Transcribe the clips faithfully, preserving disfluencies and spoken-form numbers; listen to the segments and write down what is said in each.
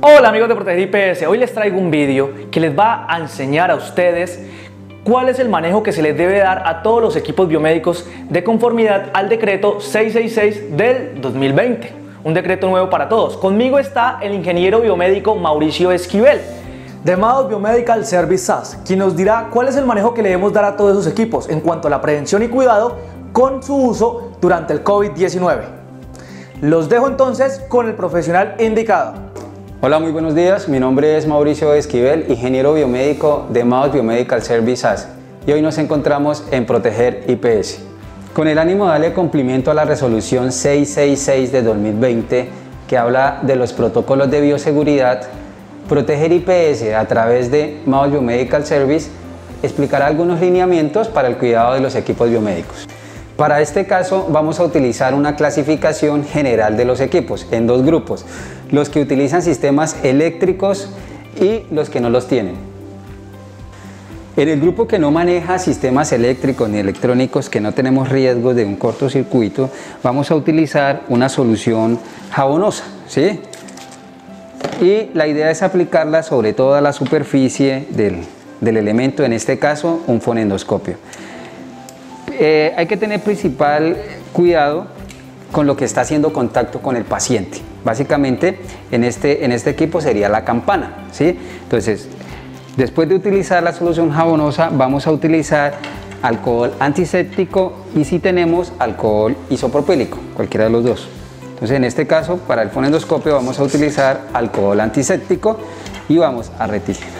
Hola amigos de Proteger I P S, hoy les traigo un vídeo que les va a enseñar a ustedes cuál es el manejo que se les debe dar a todos los equipos biomédicos de conformidad al decreto seiscientos sesenta y seis del dos mil veinte, un decreto nuevo para todos. Conmigo está el ingeniero biomédico Mauricio Esquivel de Mados Biomedical Service S A S, quien nos dirá cuál es el manejo que le debemos dar a todos esos equipos en cuanto a la prevención y cuidado con su uso durante el COVID diecinueve. Los dejo entonces con el profesional indicado. Hola, muy buenos días. Mi nombre es Mauricio Esquivel, ingeniero biomédico de Mados Biomedical Service S A S, y hoy nos encontramos en Proteger I P S. Con el ánimo de darle cumplimiento a la resolución seiscientos sesenta y seis de dos mil veinte, que habla de los protocolos de bioseguridad, Proteger I P S a través de Mados Biomedical Service explicará algunos lineamientos para el cuidado de los equipos biomédicos. Para este caso vamos a utilizar una clasificación general de los equipos en dos grupos: los que utilizan sistemas eléctricos y los que no los tienen. En el grupo que no maneja sistemas eléctricos ni electrónicos, que no tenemos riesgos de un cortocircuito, vamos a utilizar una solución jabonosa, ¿sí? Y la idea es aplicarla sobre toda la superficie del, del elemento, en este caso un fonendoscopio. Eh, hay que tener principal cuidado con lo que está haciendo contacto con el paciente. Básicamente en este, en este equipo sería la campana, ¿sí? Entonces, después de utilizar la solución jabonosa, vamos a utilizar alcohol antiséptico y si tenemos alcohol isopropílico, cualquiera de los dos. Entonces, en este caso, para el fonendoscopio vamos a utilizar alcohol antiséptico y vamos a retirar.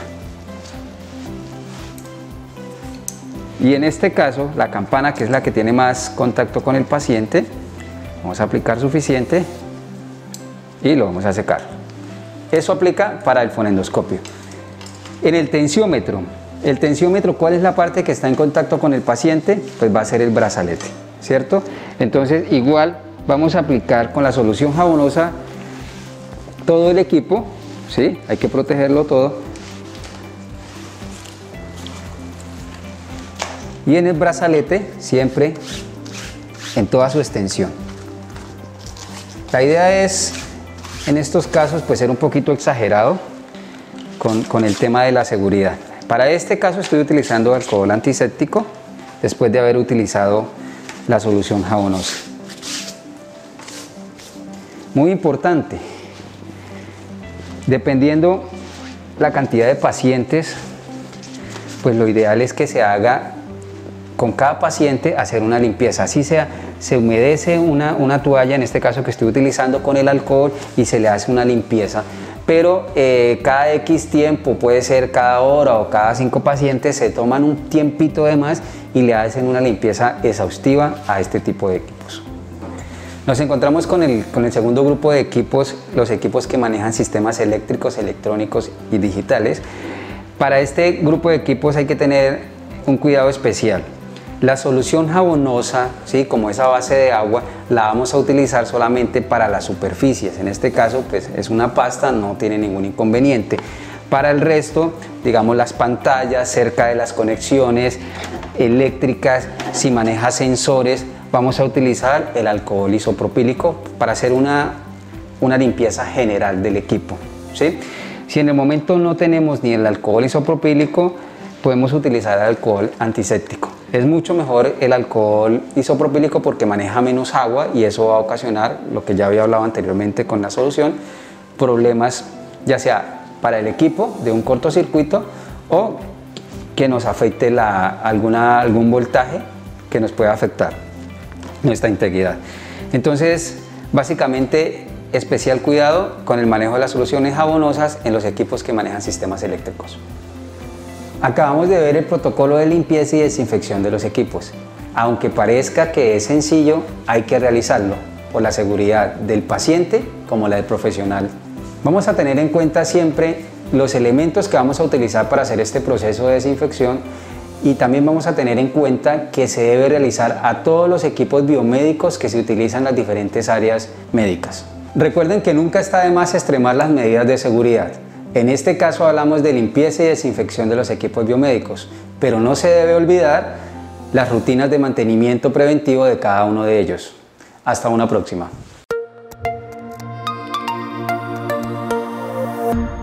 Y en este caso, la campana, que es la que tiene más contacto con el paciente, vamos a aplicar suficiente y lo vamos a secar. Eso aplica para el fonendoscopio. En el tensiómetro, el tensiómetro, ¿cuál es la parte que está en contacto con el paciente? Pues va a ser el brazalete, ¿cierto? Entonces, igual vamos a aplicar con la solución jabonosa todo el equipo, ¿sí? Hay que protegerlo todo. Y en el brazalete siempre en toda su extensión. La idea es, en estos casos, pues ser un poquito exagerado con, con el tema de la seguridad. Para este caso estoy utilizando alcohol antiséptico después de haber utilizado la solución jabonosa. Muy importante, dependiendo la cantidad de pacientes, pues lo ideal es que se haga con cada paciente hacer una limpieza, así sea, se humedece una, una toalla, en este caso que estoy utilizando, con el alcohol y se le hace una limpieza, pero eh, cada X tiempo, puede ser cada hora o cada cinco pacientes, se toman un tiempito de más y le hacen una limpieza exhaustiva a este tipo de equipos. Nos encontramos con el, con el segundo grupo de equipos, los equipos que manejan sistemas eléctricos, electrónicos y digitales. Para este grupo de equipos hay que tener un cuidado especial. La solución jabonosa, ¿sí? Como esa base de agua, la vamos a utilizar solamente para las superficies. En este caso, pues es una pasta, no tiene ningún inconveniente. Para el resto, digamos las pantallas, cerca de las conexiones eléctricas, si maneja sensores, vamos a utilizar el alcohol isopropílico para hacer una, una limpieza general del equipo, ¿sí? Si en el momento no tenemos ni el alcohol isopropílico, podemos utilizar el alcohol antiséptico. Es mucho mejor el alcohol isopropílico porque maneja menos agua y eso va a ocasionar, lo que ya había hablado anteriormente con la solución, problemas ya sea para el equipo de un cortocircuito o que nos afecte la, alguna, algún voltaje que nos pueda afectar nuestra integridad. Entonces, básicamente, especial cuidado con el manejo de las soluciones jabonosas en los equipos que manejan sistemas eléctricos. Acabamos de ver el protocolo de limpieza y desinfección de los equipos. Aunque parezca que es sencillo, hay que realizarlo por la seguridad del paciente como la del profesional. Vamos a tener en cuenta siempre los elementos que vamos a utilizar para hacer este proceso de desinfección y también vamos a tener en cuenta que se debe realizar a todos los equipos biomédicos que se utilizan en las diferentes áreas médicas. Recuerden que nunca está de más extremar las medidas de seguridad. En este caso hablamos de limpieza y desinfección de los equipos biomédicos, pero no se debe olvidar las rutinas de mantenimiento preventivo de cada uno de ellos. Hasta una próxima. Chao.